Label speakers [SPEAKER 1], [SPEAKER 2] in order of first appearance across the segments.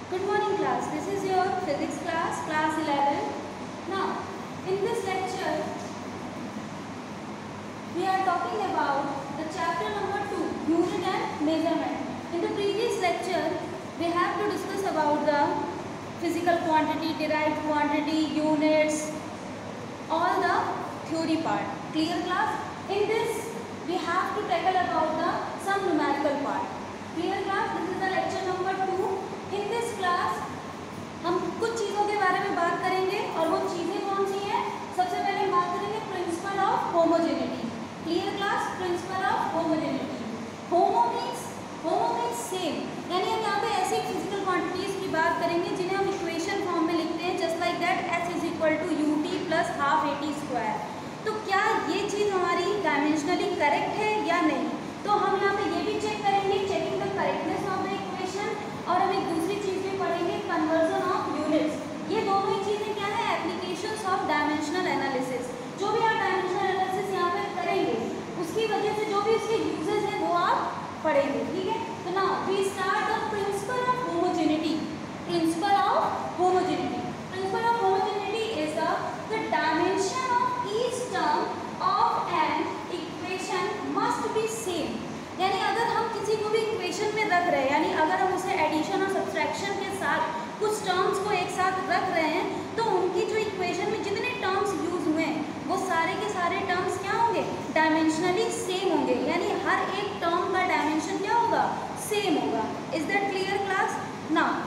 [SPEAKER 1] Good morning class, this is your physics class, class 11. Now, in this lecture, we are talking about the chapter number 2, unit and measurement. In the previous lecture, we have to discuss about the physical quantity, derived quantity, units, all the theory part. Clear class? In this, we have to tackle about the some numerical part. Clear class? This is the lecture number 2. In this class, हम कुछ चीज़ों के बारे में बात करेंगे और वो चीज़ें कौन सी हैं? सबसे पहले हम बात करेंगे principle of homogeneity. Clear class? Principle of homogeneity. Homo means same, यानी हम यहाँ पे ऐसी फिजिकल क्वांटिटीज की बात करेंगे जिन्हें हम इक्वेशन फॉर्म में लिखते हैं, just like that S is equal to UT plus half AT square. तो क्या ये चीज़ हमारी डायमेंशनली करेक्ट है या नहीं? तो हम यहाँ पे ये भी चेक करेंगे, checking the correctness of the equation, और हम एक दूसरी चीज़ भी पढ़ेंगे, कन्वर्जन ऑफ यूनिट्स. ये दोनों ही चीज़ें क्या है? Applications of dimensional analysis. जो भी आप डायमेंशनल एनालिसिस यहाँ पे करेंगे उसकी वजह से जो भी उसके यूजेस हैं वो आप पढ़ेंगे. ठीक है, तो now we start the principle of homogeneity. Principle of homogeneity. Principle of homogeneity is the dimension of each term of an equation must be same. यानी अगर हम किसी को भी इक्वेशन में रख रहे हैं, यानी अगर हम उसे एडिशन और सब्ट्रैक्शन के साथ कुछ टर्म्स को एक साथ रख रहे हैं, तो उनकी जो इक्वेशन में जितने टर्म्स यूज हुए हैं वो सारे के सारे टर्म्स क्या होंगे? डायमेंशनली सेम होंगे. यानी हर एक टर्म का डायमेंशन क्या होगा? सेम होगा. Is that clear class? Now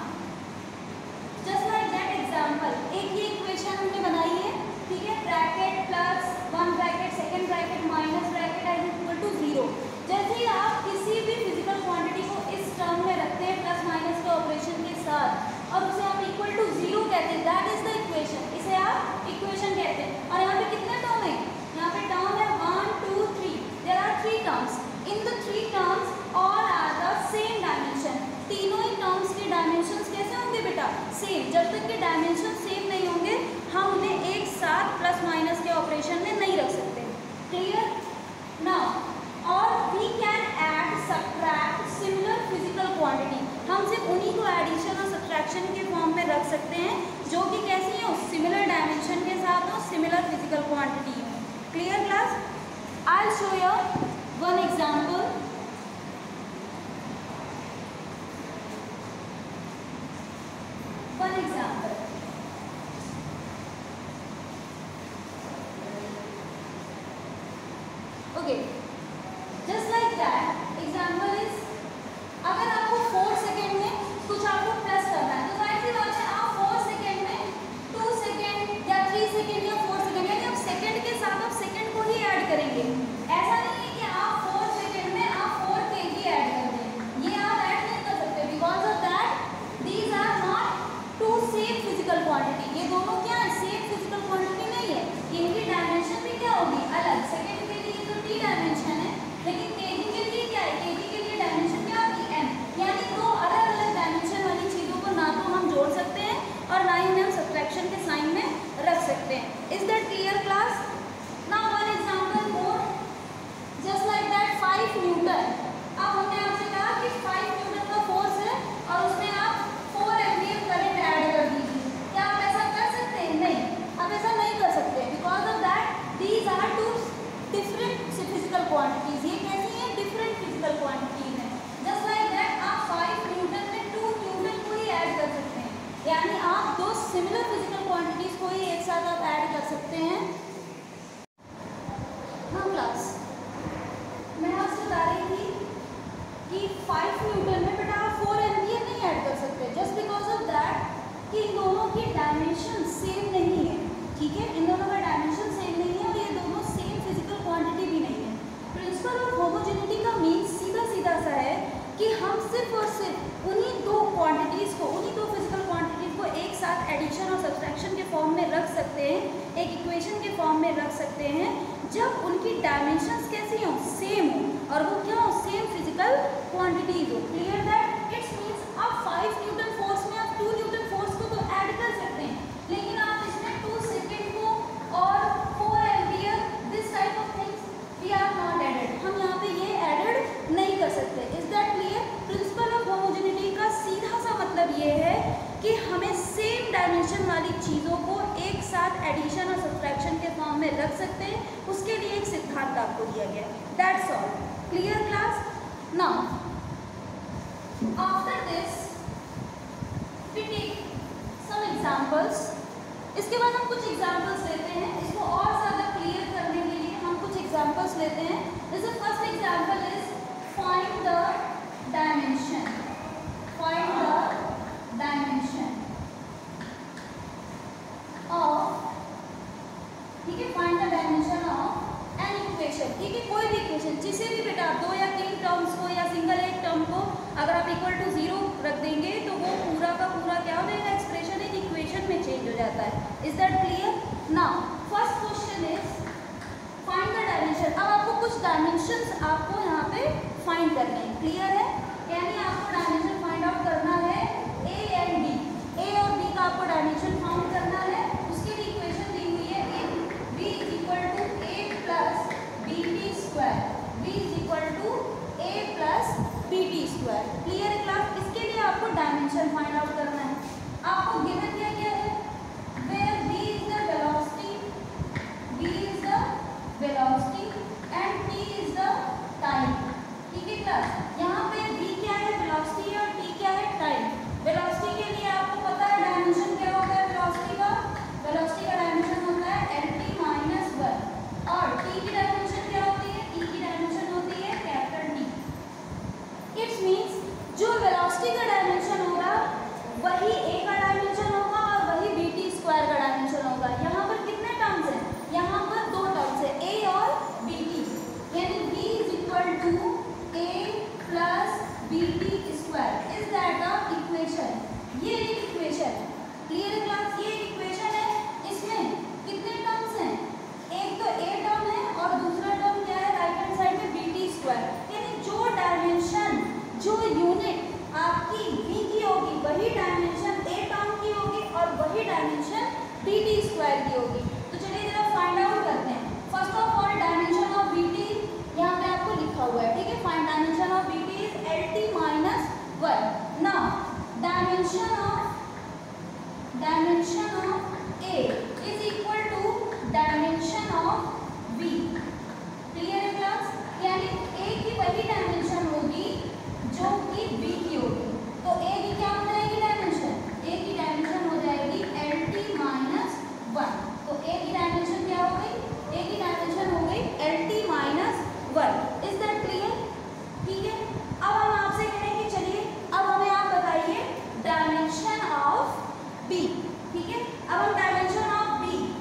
[SPEAKER 1] just like that example, एक ये इक्वेशन हमने बनाई है. ठीक है, bracket plus 1 bracket second bracket minus bracket is equal to 0. जैसे ही आप किसी भी फिजिकल क्वांटिटी को इस टर्म में रखते हैं प्लस माइनस के ऑपरेशन के साथ और उसे आप इक्वल टू 0 कहते हैं, दैट इज द इक्वेशन. इसे आप इक्वेशन कहते हैं. और यहाँ पे कितने टर्म है? यहाँ पे टर्म है 1 2 3. There are 3 terms. In the 3 terms all are the same dimension. तीनों ही टर्म्स के डायमेंशंस कैसे होंगे बेटा? सेम. जब तक के डायमेंशन सेम नहीं होंगे हम उन्हें एक साथ प्लस माइनस के ऑपरेशन में नहीं रख सकते. क्लियर? नाउ और we can add subtract similar physical quantity. हम सिर्फ उन्हीं को एडिशन और सब्ट्रैक्शन के फॉर्म में रख सकते हैं जो कि कैसी हो? सिमिलर डायमेंशन के साथ हो, सिमिलर फिजिकल क्वांटिटी हो. Clear class? I'll show you one example. One example. Okay. Just like that, example is, अगर आपको 4 सेकेंड में कुछ आपको प्लस करना है तो जाहिर सी बात है आप 4 सेकेंड में 2 सेकेंड या 3 सेकेंड या 4 सेकेंड, यानी आप सेकेंड के साथ आप सेकेंड को ही ऐड करेंगे. ऐसा नहीं है कि आप 4 सेकेंड में आप 4 के ही ऐड कर दें. ये आप ऐड नहीं कर सकते, because of that these are not two same physical quantity. ये दोनों क्या है? सेम फिजिकल क्वांटिटी नहीं है. इनकी डायमेंशन भी क्या होगी? अलग. सेकेंड के लिए तो T डायमेंशन है, लेकिन केजी के लिए क्या है? केजी के लिए डायमेंशन क्या होगी? M. यानी दो अलग अलग डायमेंशन वाली चीज़ों को ना तो हम जोड़ सकते हैं और ना ही उन्हें हम सब्ट्रैक्शन के साइन में रख सकते हैं. Is that clear class? Now one example more, just like that 5 newton. अब हमने आपसे कहा कि 5 न्यूटन का फोर्स है और उसमें आप 4 एम्पियर करंट ऐड कर दीजिए. क्या आप ऐसा कर सकते हैं? नहीं, आप ऐसा नहीं कर सकते, because of that these are two different physical quantities. ये कैसी है? डिफरेंट फिजिकल क्वांटिटीज हैं. जस्ट लाइक दैट आप 5 न्यूटन में 2 न्यूटन को ही ऐड कर सकते हैं, यानी आप दो सिमिलर फिजिकल क्वांटिटीज को ही एक साथ आप ऐड कर सकते हैं. हाँ क्लास, मैं आपसे बता रही थी कि 5 न्यूटन में बेटा आप 4 एम्पियर नहीं ऐड कर सकते, जस्ट बिकॉज ऑफ दैट कि इन दोनों की डायमेंशन सेम नहीं है. ठीक है, इन दोनों का डायमेंशन सेम नहीं है और ये दोनों सेम फिजिकल क्वांटिटी भी नहीं है. प्रिंसिपल ऑफ होमोजेनिटी का मीन सीधा सीधा सा है कि हम सिर्फ और सिर्फ उन्हीं दो क्वांटिटीज़ को, उन्हीं दो फिजिकल क्वांटिटीज़ को एक साथ एडिशन और सब्ट्रैक्शन के फॉर्म में रख सकते हैं, एक इक्वेशन के फॉर्म में रख सकते हैं, जब उनकी डायमेंशंस कैसी हों? सेम हो, और वो क्या हो? सेम फिजिकल क्वांटिटीज हो. Clear that? इट्स मीन्स आप 5 न्यूटन फोर्स में आप 2 न्यूटन फोर्स को तो ऐड कर सकते हैं, लेकिन आप इसमें 2 सेकेंड को और 4 ampere this type of things we are not added. हम यहाँ पे ये एडेड नहीं कर सकते. Is that clear? Principle of homogeneity का सीधा सा मतलब ये है डायमेंशन वाली चीज़ों को एक साथ एडिशन और सब्ट्रैक्शन के फॉर्म में रख सकते हैं, उसके लिए एक सिद्धांत आपको दिया गया है। That's all. Clear class? Now after this we take some examples. इसके बाद हम कुछ एग्जांपल्स लेते हैं, इसको और ज़्यादा क्लियर करने के लिए हम कुछ एग्जांपल्स लेते हैं। जैसे first example is find the dimension. Find the dimension of, ठीक है, find the dimension of an equation. ठीक है, कोई भी इक्वेशन, जिसे भी बेटा 2 या 3 टर्म्स को या सिंगल एक टर्म को अगर आप इक्वल टू 0 रख देंगे तो वो पूरा का पूरा क्या हो जाएगा, एक्सप्रेशन एक इक्वेशन में चेंज हो जाता है। Is that clear? Now first question is find the dimension. अब आपको कुछ डायमेंशंस आपको यहाँ पे फाइंड करने हैं। क्लियर है? यानी आपको डायमेंशन फाइंड आउट करना है ए एंड बी। ए और बी का आपको डायमेंशन फाउंड करना है। उसके लिए इक्वेशन दी हुई है B is equal to A plus B T square. B is equal to A plus B T square. Clear है क्लास? इसके लिए आपको डायमेंशन फाइंड आउट करना है। आपको गिवन क्या क्या है? Where B is the velocity, B is the velocity and T is the time. ठीक है क्लास? यहाँ पे बी क्या है, वेलोसिटी, और टी क्या है, टाइम। वेलोसिटी के लिए आपको पता है डायमेंशन क्या होता है वेलोसिटी का? वेलोसिटी का डायमेंशन होता है lt माइनस 1। और टी की डायमेंशन क्या होती है? टी की डायमेंशन होती है कैपिटल टी। इट्स मीन्स जो वेलोसिटी का डायमेंशन होगा वही ए का डायमेंशन होगा और वही बी टी स्क्वायर का डायमेंशन होगा। यहाँ पर कितने टर्म्स हैं? यहाँ पर 2 टर्म्स है, ए और बी टी। यानी B is equal to A plus B T square. Is that a equation? ये एक इक्वेशन है। क्लियर है क्लास? ये एक इक्वेशन है। इसमें कितने टर्म्स हैं? एक तो ए टर्म है और दूसरा टर्म क्या है राइट हैंड साइड में, बी टी स्क्वायर। यानी जो डायमेंशन, जो यूनिट आपकी बी की होगी वही डायमेंशन ए टर्म की होगी और वही डायमेंशन बी टी स्क्वायर की होगी। तो चलिए जरा फाइंड आउट करते हैं। First of all dimension of B T यहाँ पे आपको लिखा हुआ है। ठीक है, find dimension of B T is L T minus 1। Now dimension of A is equal to dimension of B. Clear है क्लास? यानी ए की वही डायमेंशन होगी जो कि बी की होगी। तो ए की क्या हो जाएगी डायमेंशन? ए की डायमेंशन हो जाएगी एल टी माइनस 1। तो ए की डायमेंशन क्या हो गई? ए की डायमेंशन हो गई L T minus 1। Is that clear? ठीक है, अब हम आपसे कहें कि चलिए अब हमें आप बताइए डायमेंशन ऑफ बी। ठीक है, अब हम dimension of B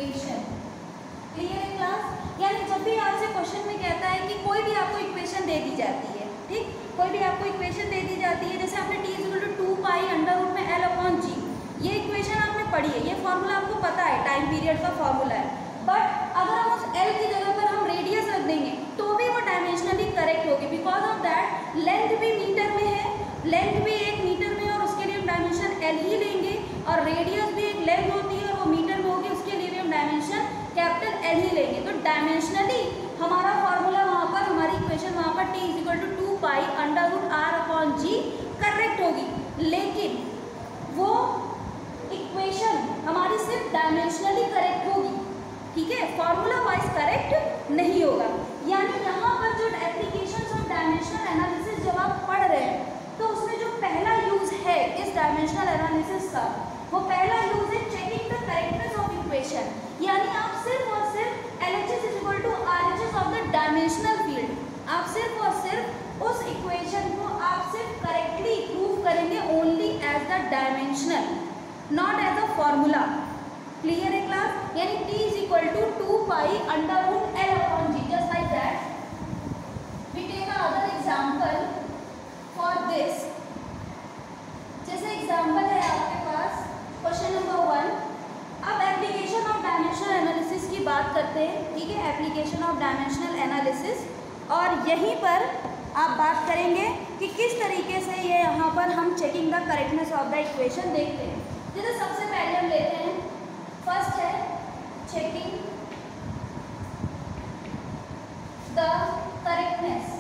[SPEAKER 1] equation. Clear है क्लास? यानी जब भी आपसे क्वेश्चन में कहता है कि कोई भी आपको इक्वेशन दे दी जाती है, ठीक, कोई भी आपको इक्वेशन दे दी जाती है, जैसे आपने t equal to 2 pi under root में l अपॉन g, ये इक्वेशन आपने पढ़ी है, ये फॉर्मूला आपको पता है, टाइम पीरियड का फॉर्मूला है। बट अगर हम उस l की जगह पर हम रेडियस रख देंगे तो भी वो डायमेंशनली करेक्ट होगी, बिकॉज ऑफ दैट लेंथ भी मीटर में है, लेंथ भी 1 मीटर में, और उसके लिए हम डायमेंशन l ही लेंगे, और रेडियस भी एक लेंथ होती है और वो मीटर में होगी, उसके लिए भी हम डायमेंशन कैपिटल L ही लेंगे। तो डायमेंशनली हमारा फॉर्मूला वहाँ पर, हमारी इक्वेशन वहाँ पर t equal to 2 pi under root r upon g correct होगी, लेकिन वो इक्वेशन हमारी सिर्फ डायमेंशनली करेक्ट होगी, ठीक है, फॉर्मूला वाइज करेक्ट नहीं होगा। यानी यहाँ पर जो एप्लीकेशंस ऑफ डायमेंशनल एनालिसिस जब आप पढ़ रहे हैं तो उसमें जो पहला यूज है इस डायमेंशनल एनालिसिस का, वो पहला यूज है checking the correctness of equation. यानी आप सिर्फ और सिर्फ LHS is equal to RHS of the dimensional field, आप सिर्फ और सिर्फ उस इक्वेशन को आप सिर्फ करेक्टली प्रूव करेंगे only as the dimensional, not as a formula. Clear है क्लास? यानी t is equal to 2 pi under root l upon g, just like that. We take a other example for this. जैसे example है आपके पास question number 1। अब application of dimensional analysis की बात करते हैं, ठीक है, एप्लीकेशन ऑफ डायमेंशनल एनालिसिस, और यहीं पर आप बात करेंगे कि किस तरीके से ये यहाँ पर हम checking the correctness of the equation देखते हैं। जैसे सबसे पहले हम लेते हैं, फर्स्ट है checking the correctness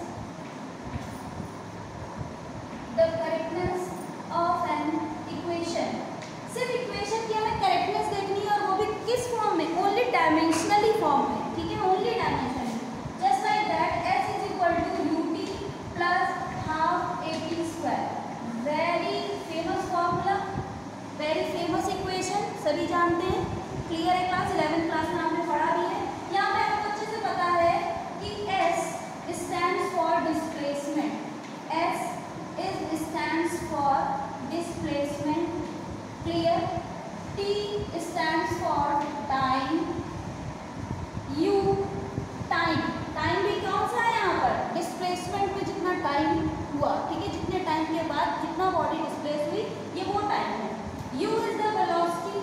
[SPEAKER 1] of an equation. सिर्फ इक्वेशन की हमें करेक्टनेस देखनी है, और वो भी किस फॉर्म में, ओनली डायमेंशनली फॉर्म में, ठीक है, only dimensionally. Just like that s is equal to ut plus half at square, very famous formula, very famous equation, सभी जानते हैं। क्लियर है क्लास? 11th क्लास में आपने पढ़ा भी है। यहाँ पे आपको अच्छे से पता है कि S stands for displacement, S is stands for displacement, clear, T stands for time, U time, time भी कौन सा है यहाँ पर, डिस्प्लेसमेंट में जितना टाइम हुआ, ठीक है, जितने टाइम के बाद जितना बॉडी डिस्प्लेस हुई, ये वो टाइम है। U is the velocity,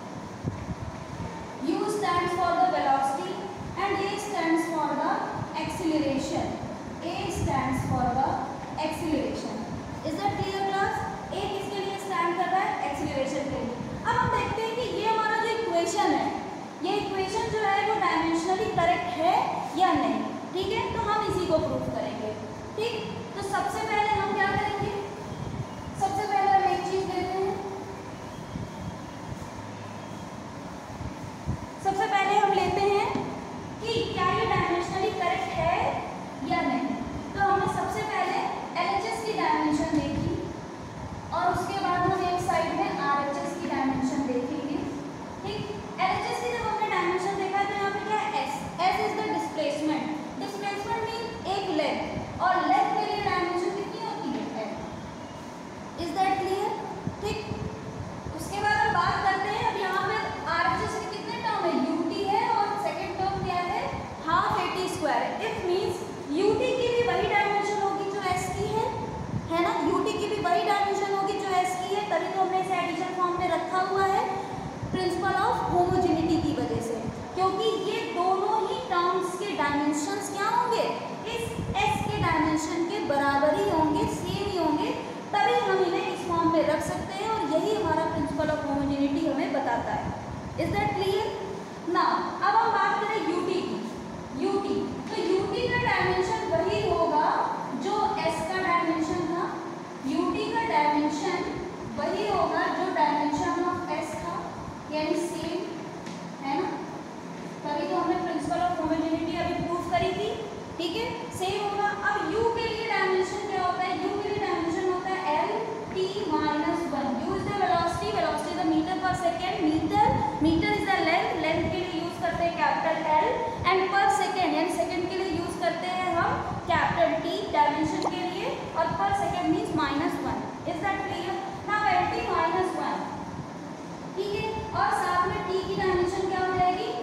[SPEAKER 1] U stands for the velocity, and A stands for the acceleration, A stands for the acceleration. Is that clear class? A किसके लिए stand कर रहा है? acceleration के लिए। अब हम देखते हैं कि ये हमारा जो इक्वेशन है, ये इक्वेशन जो है वो डायमेंशनली करेक्ट है या नहीं, ठीक है, तो हम इसी को प्रूव करेंगे, ठीक। तो सबसे पहले हम क्या करेंगे, सबसे पहले हम एक चीज देते हैं, सबसे पहले हम लेते हैं कि क्या ये डायमेंशनली करेक्ट है या नहीं। तो हमने सबसे पहले LHS की डायमेंशन देखी, और उसके बाद हम एक साइड में RHS की डायमेंशन देखेंगे, ठीक। LHS की जब हमने डायमेंशन देखा तो यहाँ पे क्या है, S is the displacement, displacement mean एक लेंथ, और लेंथ के लिए डायमेंशन कितनी होती है, L। इज दैट क्लियर, ठीक। उसके बाद हम बात करते हैं, अब यहाँ पे RHS के कितने टर्म है, UT है, और सेकेंड टर्म क्या है, half at square. It means UT की भी वही डायमेंशन होगी जो S की है ना, UT की भी वही डायमेंशन होगी जो S की है, तभी तो हमने इसे एडिशन फॉर्म में रखा हुआ है, प्रिंसिपल ऑफ होमोजेनिटी की वजह से, क्योंकि ये दोनों ही टर्म्स के डायमेंशंस क्या होंगे, इस S के डायमेंशन के बराबर ही होंगे, सेम ही होंगे, तभी हम इन्हें इस फॉर्म में रख सकते हैं, और यही हमारा प्रिंसिपल ऑफ होमोजेनिटी हमें बताता है। Is that clear? ना अब हम बात करें UT की, UT, तो UT का डायमेंशन वही होगा जो S का डायमेंशन था, UT का डायमेंशन वही होगा जो डायमेंशन ऑफ S था, यानी सेम है ना, तभी तो हमने प्रिंसिपल ऑफ होमोजेनिटी अभी प्रूफ करी थी, ठीक है, सेम होगा। अब U के लिए डायमेंशन क्या होता है, U के लिए डायमेंशन होता है LT minus 1, U is the velocity, velocity the metre per second, metre is the length, length के लिए यूज करते हैं capital L, and per second यानी सेकेंड के लिए यूज करते हैं हम कैपिटल T डायमेंशन के लिए, और per second means -1। Is that clear? Now LT -1, ठीक है, और साथ में T की डायमेंशन क्या हो जाएगी,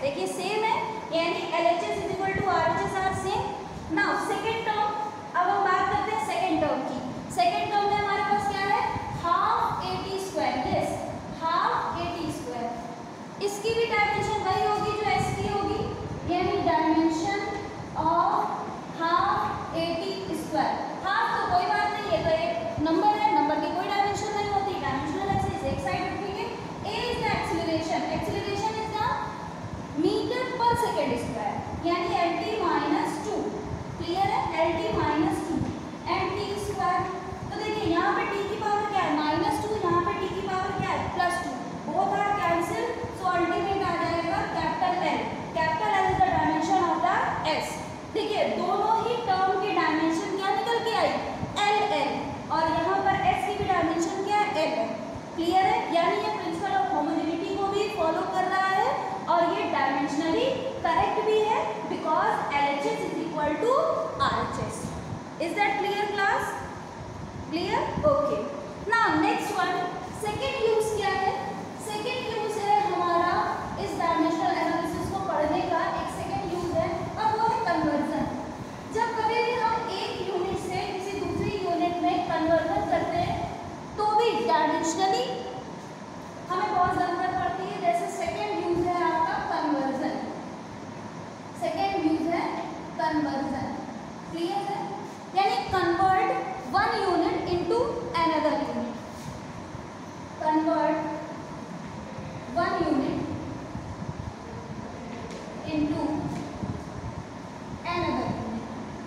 [SPEAKER 1] देखिए सेम है, यानी LHS is equal to RHS are same. Now second term, अब हम बात करते हैं सेकेंड टर्म की। सेकेंड टर्म में हमारे पास क्या है, half AT square, yes half AT square. इसकी भी डायमेंशन वही होगी जो S की होगी, यानी dimension of half AT square. Half तो कोई बात नहीं है, तो एक नंबर है, नंबर की कोई डायमेंशन नहीं होती, डायमेंशनल एक्सिस एक साइड रखेंगे। A is the acceleration, acceleration is the metre per second square, यानी LT माइनस 2, क्लियर है, LT minus 2 and T square. तो देखिए यहाँ पे T की पावर क्या है -2, यहाँ पे T की पावर क्या है +2, both are cancel, so ultimate आ जाएगा capital L। Capital L is the dimension of the S। देखिए दोनों ही टर्म की डायमेंशन क्या निकल के आई, LL, और यहाँ पर S की भी डायमेंशन क्या है, L है, क्लियर है। यानी ये प्रिंसिपल ऑफ होमोजेनिटी को भी फॉलो कर रहा है और ये डायमेंशनली करेक्ट भी है, because LHS is equal to RHS। Is that clear class, clear, okay. Now next one, second use क्या है, सेकेंड यूज है हमारा इस डायमेंशनल एनालिसिस को पढ़ने का एक सेकेंड यूज है, और वो है कन्वर्जन। जब कभी भी हम एक यूनिट से किसी दूसरी यूनिट में कन्वर्जन करते हैं तो भी डायमेंशनली हमें बहुत जरूरत पड़ती है। जैसे सेकेंड यूज है आपका कन्वर्जन, सेकेंड यूज है कन्वर्जन, क्लियर है, यानी convert one unit into another unit, convert one unit into another unit.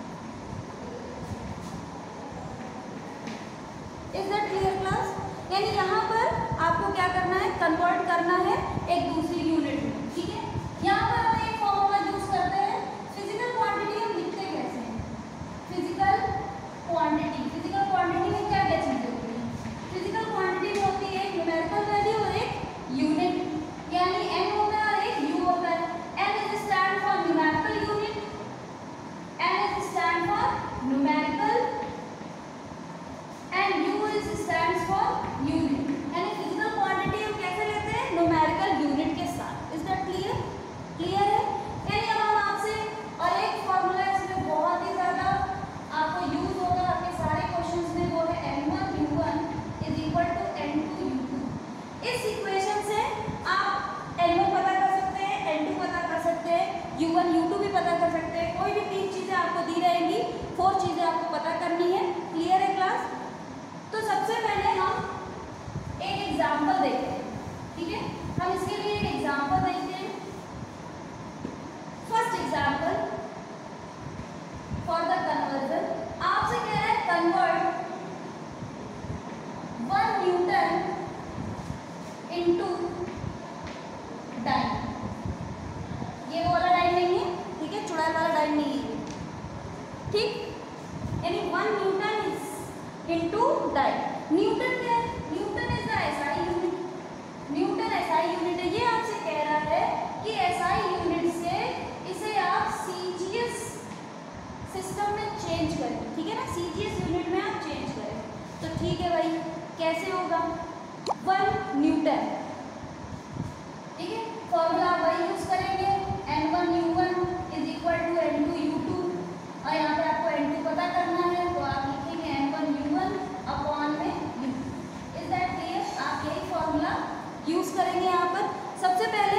[SPEAKER 1] Is that clear class, यानी यहाँ पर आपको क्या करना है, कन्वर्ट करना है एक दूसरी यूनिट में, ठीक है। यहाँ पर हम एक फॉर्मूला यूज करते हैं, फिजिकल क्वांटिटी हम लिखते कैसे हैं, फिजिकल क्वांटिटी, फिजिकल क्वांटिटी में क्या क्या चीजें होती है, फिजिकल क्वांटिटी में होती है एक न्यूमेरिकल वैल्यू और एक यूनिट, यानी n होता है और एक u होता है। n is stand for numerical unit, n is stand for numerical and u is stands for unit, यानी फिजिकल क्वांटिटी हम कैसे लेते हैं, न्यूमेरिकल यूनिट के साथ। इज दैट क्लियर, क्लियर है। यानी अब हम आपसे और एक फॉर्मूला इसमें बहुत ही ज्यादा आपको यूज होगा आपके सारे क्वेश्चंस में, वो है n1 u1 is equal to n2 u2। इस इक्वेशन से आप n1 पता कर सकते हैं, n2 पता कर सकते हैं, u1 u2 भी पता कर सकते हैं। कोई भी 3 चीजें आपको दी रहेंगी, 4 चीजें आपको पता करनी है, क्लियर है क्लास। तो सबसे पहले हम एक एग्जांपल देखते हैं, ठीक है, हम इसके लिए एक एग्जांपल देखते हैं। First example for the conversion, आपसे कह रहा है कन्वर्ट 1 न्यूटन इनटू डाइन। ये वो वाला डाइन नहीं है, ठीक है, चुड़ैल वाला डाइन नहीं है, ठीक, यानी 1 newton is into dyne. Newton क्या है, newton is the SI unit, newton SI unit है। ये आपसे कह रहा है कि SI यूनिट से इसे आप CGS सिस्टम में चेंज करें, ठीक है ना, CGS यूनिट में आप चेंज करें। तो ठीक है भाई, कैसे होगा, 1 न्यूटन, ठीक है, फॉर्मूला वही यूज करेंगे, n1 u1 is equal to n2 u2, और यहाँ पे आपको n2 पता करना है, तो आप लिखेंगे n1 u1 अपॉन में u2। इज दैट क्लियर, आप यही फॉर्मूला यूज करेंगे यहाँ पर। सबसे पहले,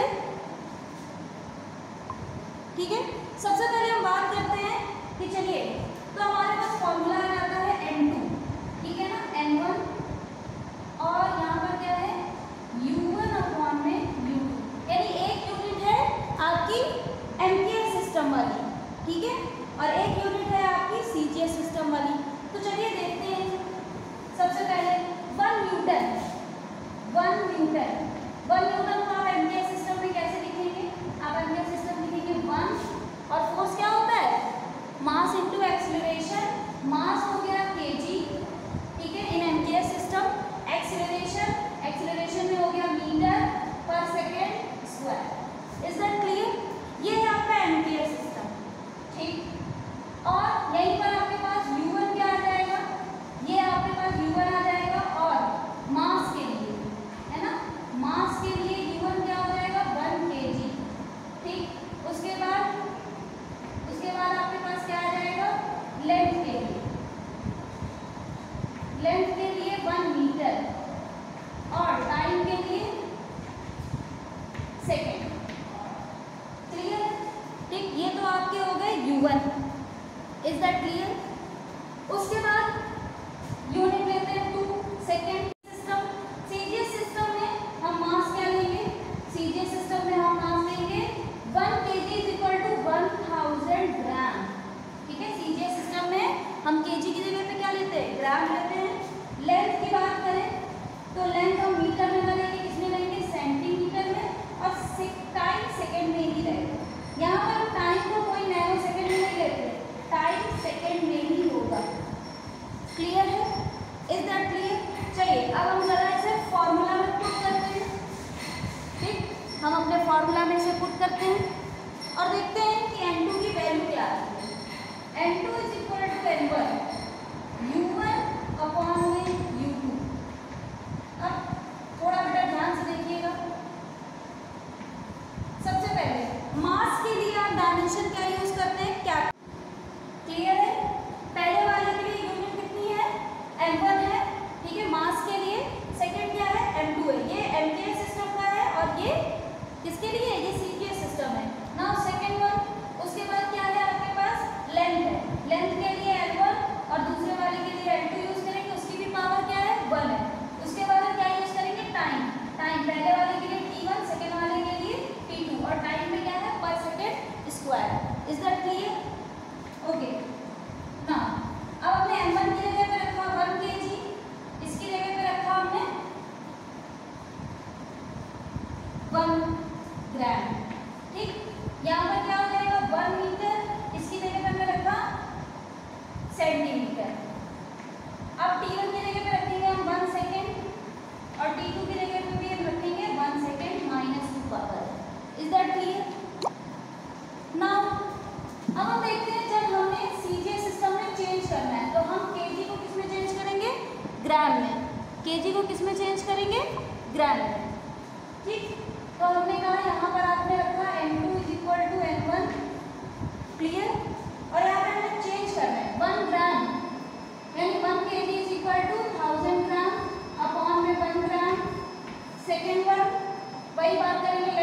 [SPEAKER 1] ठीक है, सबसे पहले हम बात करते हैं कि चलिए, तो हमारे पास फॉर्मूला आ जाता है n2, ठीक है ना, n1, और यहाँ पर क्या है u1 अपॉन में u2, यानी एक यूनिट है आपकी MKS सिस्टम वाली, ठीक है, और एक यूनिट है आपकी CGS सिस्टम वाली। तो चलिए देखते हैं, सबसे पहले 1 न्यूटन को आप MKS सिस्टम में कैसे लिखेंगे, आप MKS सिस्टम लिखेंगे 1, और फोर्स क्या होता है, मास इनटू एक्सीलरेशन, मास हो गया kg, ठीक है, इन MKS सिस्टम, एक्सीलरेशन में हो गया metre per second square. Is that clear, ये है आपका MKS सिस्टम, ठीक, और यहीं पर आपके पास u1 क्या आ जाएगा, ये आपके पास u1 आ जाएगा, और मास के लिए, है ना, मास के लिए U1. Is that clear? उसके बाद यूनिट लेते हैं 2. सेकेंड सिस्टम, सीजीएस सिस्टम में हम मास क्या लेंगे? सीजीएस सिस्टम में हम मास लेंगे 1 kg is equal to 1000 gram. ठीक है, सीजीएस सिस्टम में हम केजी की जगह पे क्या लेते हैं? ग्राम लेते हैं. लेंथ की बात करें तो लेंथ हम मीटर में लेंगे, किसमें लेंगे? सेंटीमीटर में. और टाइम सेकेंड में ही रहेगा. यहाँ पर हम टाइम को कोई नैनो सेकेंड में नहीं लेते, टाइम सेकेंड में ही होगा. क्लियर है? Is that clear? चलिए अब हम जरा इसे फॉर्मूला में पुट करते हैं. ठीक, हम अपने फॉर्मूला में इसे पुट करते हैं और देखते हैं कि N2 की वैल्यू क्या आती है. N2 is equal to N1 U1 upon में U2. अब थोड़ा बेटा ध्यान से देखिएगा. सबसे पहले मास के लिए आप डायमेंशन क्या यूज करते हैं? क्या? क्लियर है? पहले वाले के लिए यूनिट कितनी है? M1 है. ठीक है, मास के लिए. सेकंड क्या है? M2 है. ये MKS सिस्टम का है और ये किसके लिए? ये CGS सिस्टम है. Now second one. उसके बाद क्या है आपके पास? लेंथ है. लेंथ के लिए L1 और दूसरे वाले के लिए L2 यूज करेंगे. उसकी भी पावर क्या है? 1 है. उसके बाद हम क्या यूज करेंगे? टाइम. टाइम पहले वाले के लिए T1, सेकंड वाले के लिए T2. और टाइम में क्या है? Per second square. Is that clear? Okay. Now अब हमने M1 की जगह पे रखा 1 kg, इसकी जगह पे रखा हमने 1 ग्राम. ठीक, यहाँ पर क्या हो जाएगा? 1 मीटर, इसकी जगह पे हमने रखा सेंटीमीटर. अब T1 की जगह पे रखेंगे हम 1 सेकेंड और T2 की जगह पे भी हम रखेंगे 1 second minus 2 power. Is that clear? Now अब हम देखते हैं जब हमने सीजीएस सिस्टम में चेंज करना है तो हम केजी को किस में चेंज करेंगे? ग्राम में. केजी को किस में चेंज करेंगे? ग्राम में. ठीक, तो हमने कहा यहाँ पर आपने रखा N2 is equal to N1. Clear? और यहाँ पे हमें चेंज करना है 1 ग्राम, यानी 1 kg is equal to 1000 gram upon में 1 ग्राम. सेकेंड वन वही बात करेंगे